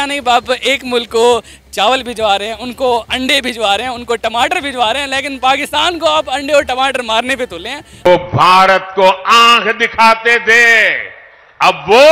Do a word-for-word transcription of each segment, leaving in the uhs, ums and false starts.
जाने के बाद एक मुल्क को चावल भिजवा रहे हैं, उनको अंडे भिजवा रहे हैं, उनको टमाटर भिजवा रहे हैं, लेकिन पाकिस्तान को आप अंडे और टमाटर मारने पे तुले हैं। वो भारत को आंख दिखाते थे, अब वो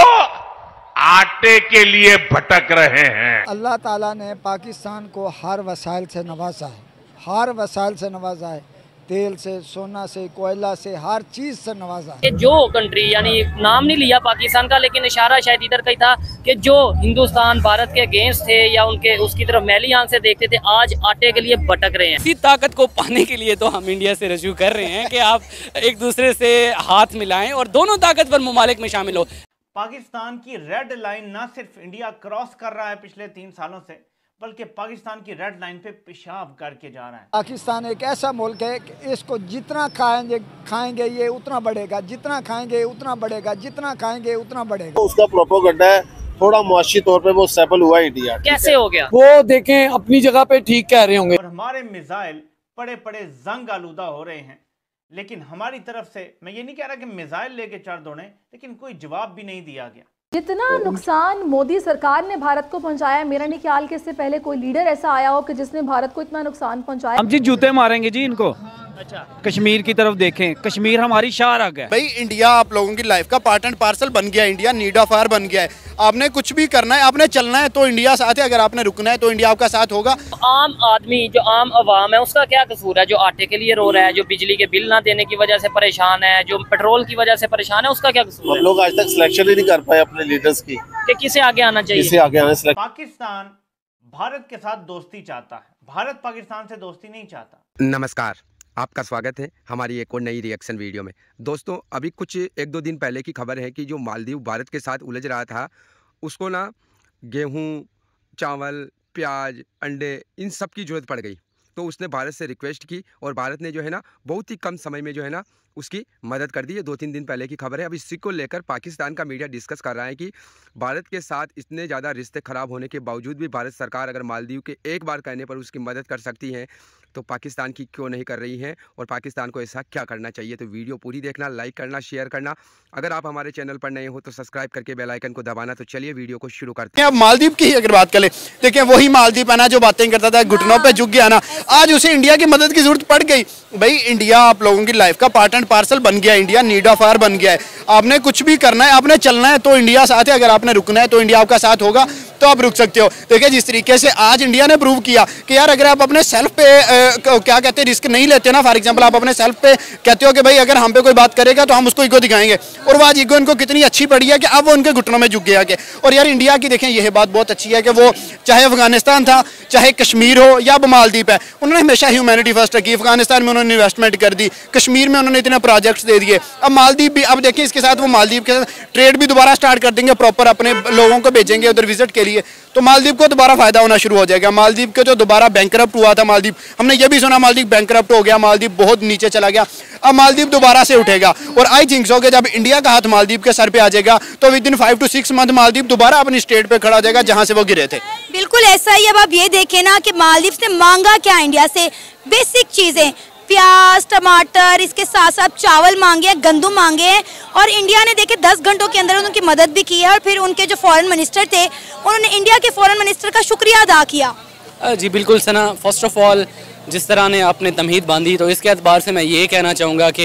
आटे के लिए भटक रहे हैं। अल्लाह ताला ने पाकिस्तान को हर वसाइल से नवाजा है, हर वसाइल से नवाजा है, तेल से, सोना से, कोयला से, हर चीज़ से नवाजा है। जो कंट्री यानी नाम नहीं लिया पाकिस्तान का, लेकिन इशारा शायद इधर का ही था कि जो हिंदुस्तान भारत के अगेंस्ट थे या उनके उसकी तरफ मैली आंख से देखते थे, आज आटे के लिए भटक रहे हैं। इसी ताकत को पाने के लिए तो हम इंडिया से रजू कर रहे हैं कि आप एक दूसरे से हाथ मिलाएं और दोनों ताकतवर ममालिक में शामिल हो। पाकिस्तान की रेड लाइन ना सिर्फ इंडिया क्रॉस कर रहा है पिछले तीन सालों से, बल्कि पाकिस्तान की रेड लाइन पे पेशाब करके जा रहा है। पाकिस्तान एक ऐसा मुल्क है कि इसको जितना खाएंगे खाएंगे ये उतना बढ़ेगा, जितना खाएंगे उतना बढ़ेगा, जितना खाएंगे उतना बढ़ेगा। उसका प्रोपोगंडा है, थोड़ा मुआशी तौर पे वो सफल हुआ इंडिया। कैसे हो गया वो देखें, अपनी जगह पे ठीक कह रहे होंगे। और हमारे मिसाइल पड़े पड़े जंग आलूदा हो रहे हैं, लेकिन हमारी तरफ से, मैं ये नहीं कह रहा कि मिसाइल लेके चढ़ दौड़े, लेकिन कोई जवाब भी नहीं दिया गया। जितना नुकसान मोदी सरकार ने भारत को पहुंचाया, मेरा नहीं ख्याल कि इससे पहले कोई लीडर ऐसा आया हो कि जिसने भारत को इतना नुकसान पहुंचाया। हम जी जूते मारेंगे जी इनको। अच्छा, कश्मीर की तरफ देखें, कश्मीर हमारी शाहराग है। भाई इंडिया आप लोगों की लाइफ का पार्ट एंड पार्सल बन गया, इंडिया नीड ऑफ आवर बन गया है। आपने कुछ भी करना है, आपने चलना है तो इंडिया साथ है, अगर आपने रुकना है तो इंडिया आपका साथ होगा। आम आदमी जो आम अवाम है उसका क्या कसूर है, जो आटे के लिए रो रहा है, जो बिजली के बिल ना देने की वजह से परेशान है, जो पेट्रोल की वजह से परेशान है, उसका क्या कसूर है? हम लोग आज तक सिलेक्शन ही नहीं कर पाए अपने लीडर्स की कि किसे आगे आना चाहिए, किसे आगे आना। पाकिस्तान भारत के साथ दोस्ती चाहता है, भारत पाकिस्तान से दोस्ती नहीं चाहता। नमस्कार, आपका स्वागत है हमारी एक और नई रिएक्शन वीडियो में। दोस्तों, अभी कुछ एक दो दिन पहले की खबर है कि जो मालदीव भारत के साथ उलझ रहा था, उसको ना गेहूं, चावल, प्याज, अंडे इन सब की ज़रूरत पड़ गई। तो उसने भारत से रिक्वेस्ट की और भारत ने जो है ना बहुत ही कम समय में जो है ना उसकी मदद कर दी। ये दो तीन दिन पहले की खबर है। अब इसी को लेकर पाकिस्तान का मीडिया डिस्कस कर रहा है कि भारत के साथ इतने ज़्यादा रिश्ते ख़राब होने के बावजूद भी भारत सरकार अगर मालदीव के एक बार कहने पर उसकी मदद कर सकती है तो पाकिस्तान की क्यों नहीं कर रही है और पाकिस्तान को ऐसा क्या करना चाहिए। तो वीडियो पूरी देखना, लाइक करना, शेयर करना। अगर आप हमारे चैनल पर नए हो तो सब्सक्राइब करके बेल आइकन को दबाना। तो चलिए वीडियो को शुरू करते हैं। अब मालदीव की अगर बात करें, देखिए वही मालदीव है ना जो बातें करता था, घुटनों पे झुक गया ना, आज उसे इंडिया की मदद की जरूरत पड़ गई। भाई इंडिया आप लोगों की लाइफ का पार्ट एंड पार्सल बन गया, इंडिया नीड ऑफ आवर बन गया है। आपने कुछ भी करना है, आपने चलना है तो इंडिया साथ है, अगर आपने रुकना है तो इंडिया आपका साथ होगा, तो आप रुक सकते हो। देखिए जिस तरीके से आज इंडिया ने प्रूव किया कि यार अगर आप अपने सेल्फ पे आ, क्या कहते हैं रिस्क नहीं लेते ना, फॉर एग्जांपल आप अपने सेल्फ पे कहते हो कि भाई अगर हम पे कोई बात करेगा तो हम उसको ईगो दिखाएंगे, और वो आज ईगो इनको कितनी अच्छी पड़ी है कि अब वो उनके घुटनों में झुक गया के। और यार इंडिया की देखें यह बात बहुत अच्छी है कि वो चाहे अफगानिस्तान था, चाहे कश्मीर हो या मालदीव है, उन्होंने हमेशा ह्यूमैनिटी फर्स्ट रखी। अफगानिस्तान में उन्होंने इन्वेस्टमेंट कर दी, कश्मीर में उन्होंने इतने प्रोजेक्ट्स दे दिए, अब मालदीव भी, अब देखिए इसके साथ वो मालदीव के साथ ट्रेड भी दोबारा स्टार्ट कर देंगे, प्रॉपर अपने लोगों को भेजेंगे उधर विजिट के लिए, तो मालदीव को दोबारा फायदा होना शुरू हो जाएगा। मालदीव के जो दोबारा बैंकरप्ट हुआ था, मालदीव हमने ये भी सुना मालदीव बैंकरप्ट हो गया, मालदीव बहुत नीचे चला गया, अब मालदीव दोबारा से उठेगा। और आई थिंक सो कि जब इंडिया का हाथ मालदीव के सर पे आ जाएगा तो with in five two six month Maldives दोबारा अपनी स्टेट पे खड़ा हो जाएगा जहां से वो गिरे थे। बिल्कुल ऐसा ही। अब आप ये देखें ना कि मालदीव ने मांगा क्या इंडिया से, बेसिक चीजें, प्याज, टमाटर, इसके साथ साथ चावल मांगे हैं, गंदम मांगे हैं, और इंडिया ने देखे दस घंटों के अंदर उनकी मदद भी की है। और फिर उनके जो फॉरेन मिनिस्टर थे उन्होंने इंडिया के फॉरेन मिनिस्टर का शुक्रिया अदा किया। जी बिल्कुल सना, फर्स्ट ऑफ ऑल जिस तरह ने आपने तमहीद बांधी, तो इसके एतबार से मैं ये कहना चाहूँगा कि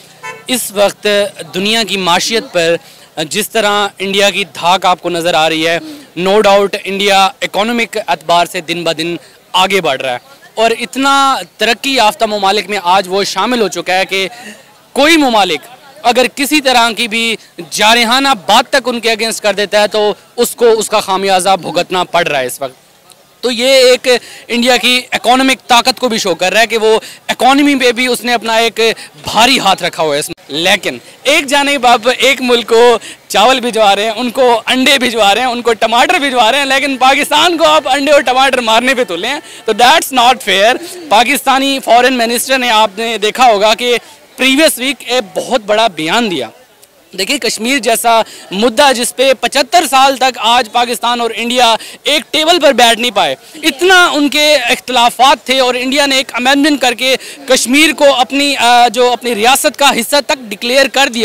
इस वक्त दुनिया की माशियत पर जिस तरह इंडिया की धाक आपको नज़र आ रही है, नो डाउट इंडिया इकोनॉमिक एतबार से दिन ब दिन आगे बढ़ रहा है और इतना तरक्की याफ्ता ममालिक में आज वो शामिल हो चुका है कि कोई ममालिक अगर किसी तरह की भी जारहाना बात तक उनके अगेंस्ट कर देता है तो उसको उसका खामियाजा भुगतना पड़ रहा है इस वक्त। तो ये एक इंडिया की इकोनॉमिक ताकत को भी शो कर रहा है कि वो इकोनॉमी पे भी उसने अपना एक भारी हाथ रखा हुआ है इसमें। लेकिन एक जाने के बाद एक मुल्क को चावल भिजवा रहे हैं, उनको अंडे भिजवा रहे हैं, उनको टमाटर भिजवा रहे हैं, लेकिन पाकिस्तान को आप अंडे और टमाटर मारने पे तुले हैं, तो that's not fair. Pakistani foreign minister ने, आपने देखा होगा कि प्रीवियस वीक एक बहुत बड़ा बयान दिया। देखिए कश्मीर जैसा मुद्दा जिस पे पचहत्तर साल तक आज पाकिस्तान और इंडिया एक टेबल पर बैठ नहीं पाए, इतना उनके इख्तलाफात थे और इंडिया ने एक अमेंडमेंट करके कश्मीर को अपनी जो अपनी रियासत का हिस्सा तक डिक्लेयर कर दिया।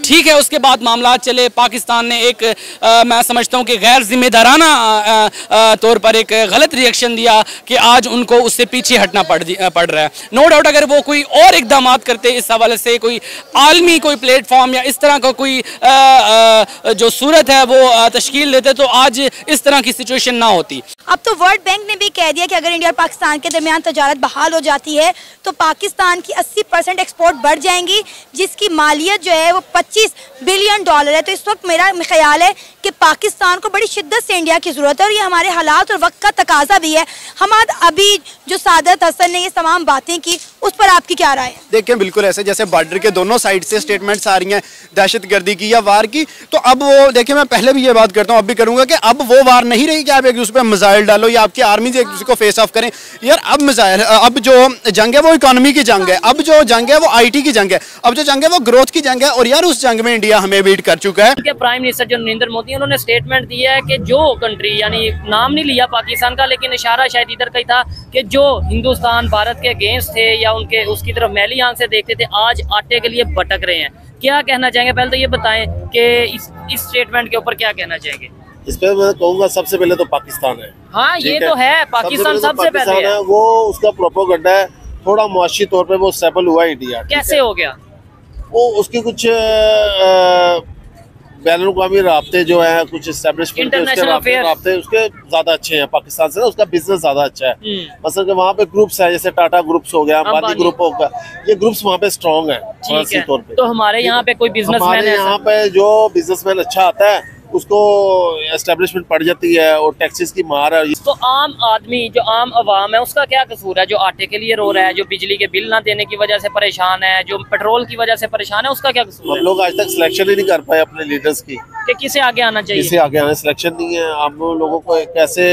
ठीक है, उसके बाद मामला चले। पाकिस्तान ने एक आ, मैं समझता हूँ कि गैर जिम्मेदाराना तौर पर एक गलत रिएक्शन दिया कि आज उनको उससे पीछे हटना पड़ पड़ रहा है। नो डाउट अगर वो कोई और इकदाम करते इस हवाले से, कोई आलमी कोई प्लेटफॉर्म या इस तरह का कोई आ, आ, जो सूरत है वो तश्कील देते तो आज इस तरह की सिचुएशन ना होती। अब तो वर्ल्ड बैंक ने भी कह दिया कि अगर इंडिया और पाकिस्तान के दरमियान तजारत बहाल हो जाती है तो पाकिस्तान की अस्सी परसेंट एक्सपोर्ट बढ़ जाएंगी, जिसकी मालियत जो है वो पच्चीस बिलियन डॉलर है। तो इस वक्त मेरा ख्याल है कि पाकिस्तान को बड़ी शिद्दत से इंडिया की ज़रूरत है और ये हमारे हालात और वक्त का तकाजा भी है। हमाद अभी जो सादत हसन ने ये तमाम बातें की, उस पर आपकी क्या राय है? देखिए बिल्कुल ऐसे जैसे बॉर्डर के दोनों साइड से स्टेटमेंट्स आ रही हैं दहशतगर्दी की या वार की, तो अब वो देखिए मैं पहले भी ये बात करता हूँ, अब भी करूँगा कि अब वो वार नहीं रही कि आप एक दूसरे पर मिसाइल डालो या आपकी आर्मी से एक दूसरे को फेस ऑफ करें। यार अब मिसाइल, अब जो जंग है वो इकोनॉमी की जंग है, अब जो जंग है वो आईटी की जंग है, अब जो जंग है वो ग्रोथ की जंग है और यार उस जंग में इंडिया हमें बीट कर चुका है। प्राइम मिनिस्टर जो नरेंद्र मोदी उन्होंने स्टेटमेंट दिया है कि जो कंट्री, यानी नाम नहीं लिया पाकिस्तान का, लेकिन इशारा शायद इधर का ही था कि जो हिंदुस्तान भारत के अगेंस्ट थे या उनके उसकी तरफ मैली आंख से देखते थे, आज आटे के लिए भटक रहे हैं। क्या कहना चाहेंगे? पहले तो ये बताएं कि इस इस स्टेटमेंट के ऊपर क्या कहना चाहेंगे? इस पे मैं कहूँगा सबसे पहले तो पाकिस्तान है। हाँ ये तो है, पाकिस्तान सबसे पहले है। वो उसका प्रोपोगंडा है, थोड़ा मुआशी तौर पे वो स्टेबल हुआ इंडिया। कैसे हो गया? वो उसकी कुछ बैन अवी राब्ते जो है, कुछ एस्टेब्लिशमेंट उसके राब्ते उसके ज्यादा अच्छे हैं पाकिस्तान से ना, उसका बिजनेस ज्यादा अच्छा है। मतलब कि वहाँ पे ग्रुप्स है, जैसे टाटा ग्रुप्स हो गया, अंबानी ग्रुप हो गया, ये ग्रुप्स वहाँ पे स्ट्रॉन्ग है तौर पे। तो हमारे यहाँ पे कोई बिजनेसमैन है, यहाँ पे जो बिजनेसमैन अच्छा आता है उसको एस्टेब्लिशमेंट पड़ जाती है और टैक्सेस की मार है। तो आम आदमी, जो आम आवाम है, उसका क्या कसूर है? जो आटे के लिए रो रहा है, जो बिजली के बिल ना देने की वजह से परेशान है, जो पेट्रोल की वजह से परेशान है, उसका क्या कसूर है? हम लोग आज तक सिलेक्शन ही नहीं कर पाए अपने लीडर्स की कि किसे आगे आना चाहिए, किसे आगे आना। सिलेक्शन नहीं है। हम लोगों को कैसे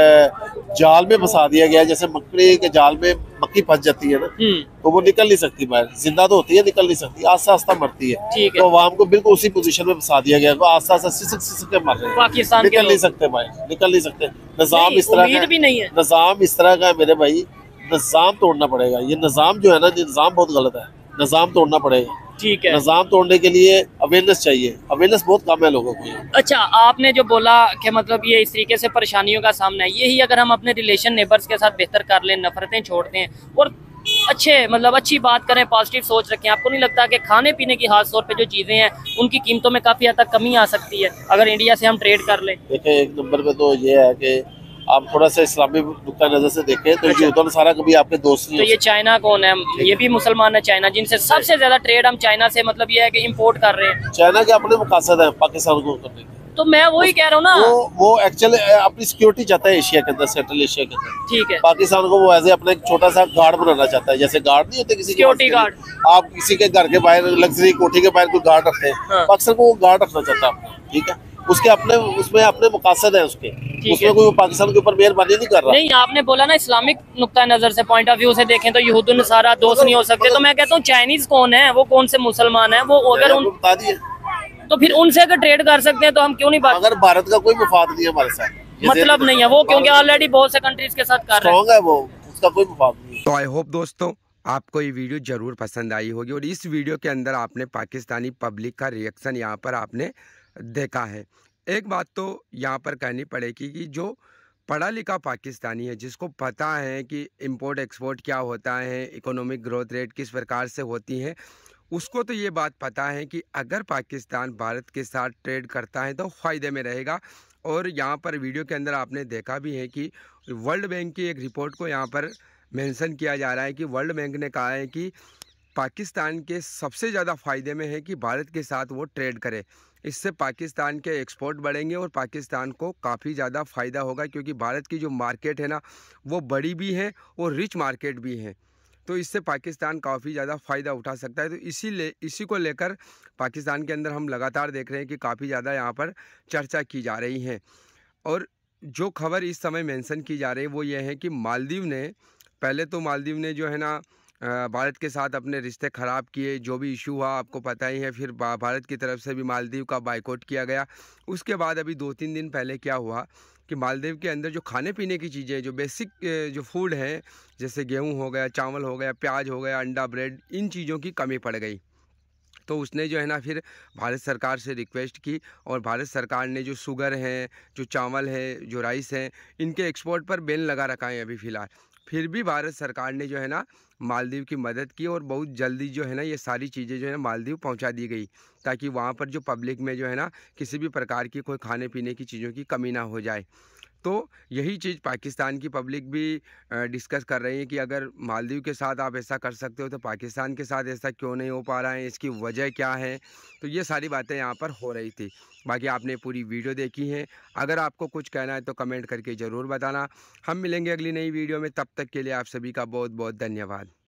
जाल में फंसा दिया गया, जैसे मकड़ी के जाल में मक्खी फंस जाती है ना, तो वो निकल नहीं सकती बाहर, जिंदा तो होती है, निकल नहीं सकती, आस्ता आस्ता मरती है। तो आवाम को बिल्कुल उसी पोजीशन में फंसा दिया गया, आस्ता आस्ता सिसक सिसक के मर रहे हैं। पाकिस्तान निकल नहीं सकते भाई, निकल नहीं सकते। निजाम इस तरह का भी नहीं है, निजाम इस तरह का है मेरे भाई, निजाम तोड़ना पड़ेगा। ये निजाम जो है ना, निजाम बहुत गलत है, निजाम तोड़ना पड़ेगा। ठीक है, निजाम तोड़ने के लिए अवेयरनेस चाहिए, अवेयरनेस बहुत कम है लोगों को। अच्छा, आपने जो बोला कि मतलब ये इस तरीके से परेशानियों का सामना है, यही अगर हम अपने रिलेशन नेबर्स के साथ बेहतर कर लें, नफरतें छोड़ दें और अच्छे मतलब अच्छी बात करें, पॉजिटिव सोच रखें, आपको नहीं लगता कि खाने पीने की खास तौर पे जो चीज़ें हैं उनकी कीमतों में काफ़ी हद तक कमी आ सकती है अगर इंडिया से हम ट्रेड कर लें? देखिए, एक नंबर पे तो ये है कि आप थोड़ा सा इस्लामी नुक्ता नजर से देखें तो ये उधर सारा कभी आपके दोस्त नहीं। तो ये चाइना कौन है? ये भी मुसलमान है चाइना, जिनसे सबसे ज्यादा ट्रेड हम चाइना से मतलब ये है कि इंपोर्ट कर रहे हैं। चाइना के अपने मकासद है पाकिस्तान को करने के। तो मैं वही कह रहा हूँ ना, वो वो एक्चुअली अपनी सिक्योरिटी चाहता है एशिया के अंदर, सेंट्रल एशिया के अंदर। ठीक है, पाकिस्तान को वो एज अपना एक छोटा सा गार्ड बनाना चाहता है, जैसे गार्ड नहीं होते किसी सिक्योरिटी गार्ड। आप किसी के घर के बाहर लग्जरी कोठी के बाहर कोई गार्ड रखते हैं, हाँ। पाकिस्तान को वो गार्ड रखना चाहता है अपना। ठीक है, उसके अपने उसमें अपने मकासद है उसके, उसमें कोई पाकिस्तान के ऊपर मेहरबानी नहीं कर रहा। नहीं, आपने बोला ना इस्लामिक नुक्ता नजर से, पॉइंट ऑफ व्यू से देखें तो यहूद नसारा दोस्त नहीं हो सकते। तो मैं कहता हूँ चाइनीज कौन है, वो कौन से मुसलमान है, वो अगर उन बता दिए तो फिर उनसे अगर ट्रेड कर सकते हैं तो हम क्यों नहीं बात? अगर भारत का कोई मुफाद नहीं है हमारे साथ, मतलब नहीं है वो, क्योंकि ऑलरेडी बहुत से कंट्रीज के साथ कर रहे हैं, है वो, उसका कोई मुफाद नहीं है। तो आई होप दोस्तों आपको ये वीडियो जरूर पसंद आई होगी और इस वीडियो के अंदर आपने पाकिस्तानी पब्लिक का रिएक्शन यहाँ पर आपने देखा है। एक बात तो यहाँ पर कहनी पड़ेगी कि जो पढ़ा लिखा पाकिस्तानी है, जिसको पता है कि इंपोर्ट एक्सपोर्ट क्या होता है, इकोनॉमिक ग्रोथ रेट किस प्रकार से होती है, उसको तो ये बात पता है कि अगर पाकिस्तान भारत के साथ ट्रेड करता है तो फ़ायदे में रहेगा। और यहाँ पर वीडियो के अंदर आपने देखा भी है कि वर्ल्ड बैंक की एक रिपोर्ट को यहाँ पर मेंशन किया जा रहा है कि वर्ल्ड बैंक ने कहा है कि पाकिस्तान के सबसे ज़्यादा फ़ायदे में है कि भारत के साथ वो ट्रेड करे। इससे पाकिस्तान के एक्सपोर्ट बढ़ेंगे और पाकिस्तान को काफ़ी ज़्यादा फ़ायदा होगा, क्योंकि भारत की जो मार्केट है ना वो बड़ी भी है और रिच मार्केट भी है, तो इससे पाकिस्तान काफ़ी ज़्यादा फ़ायदा उठा सकता है। तो इसी ले इसी को लेकर पाकिस्तान के अंदर हम लगातार देख रहे हैं कि काफ़ी ज़्यादा यहाँ पर चर्चा की जा रही है। और जो खबर इस समय मेंशन की जा रही है वो ये है कि मालदीव ने, पहले तो मालदीव ने जो है ना भारत के साथ अपने रिश्ते ख़राब किए, जो भी इशू हुआ आपको पता ही है, फिर भारत की तरफ से भी मालदीव का बाइकआउट किया गया। उसके बाद अभी दो तीन दिन पहले क्या हुआ कि मालदीव के अंदर जो खाने पीने की चीज़ें, जो बेसिक जो फूड है, जैसे गेहूं हो गया, चावल हो गया, प्याज हो गया, अंडा, ब्रेड, इन चीज़ों की कमी पड़ गई। तो उसने जो है ना फिर भारत सरकार से रिक्वेस्ट की और भारत सरकार ने जो शुगर है, जो चावल है, जो राइस है, इनके एक्सपोर्ट पर बैन लगा रखा है अभी फ़िलहाल। फिर भी भारत सरकार ने जो है ना मालदीव की मदद की और बहुत जल्दी जो है ना ये सारी चीज़ें जो है ना मालदीव पहुंचा दी गई, ताकि वहां पर जो पब्लिक में जो है ना किसी भी प्रकार की कोई खाने पीने की चीज़ों की कमी ना हो जाए। तो यही चीज़ पाकिस्तान की पब्लिक भी डिस्कस कर रही है कि अगर मालदीव के साथ आप ऐसा कर सकते हो तो पाकिस्तान के साथ ऐसा क्यों नहीं हो पा रहा है, इसकी वजह क्या है। तो ये सारी बातें यहाँ पर हो रही थी। बाकी आपने पूरी वीडियो देखी है, अगर आपको कुछ कहना है तो कमेंट करके ज़रूर बताना। हम मिलेंगे अगली नई वीडियो में, तब तक के लिए आप सभी का बहुत बहुत धन्यवाद।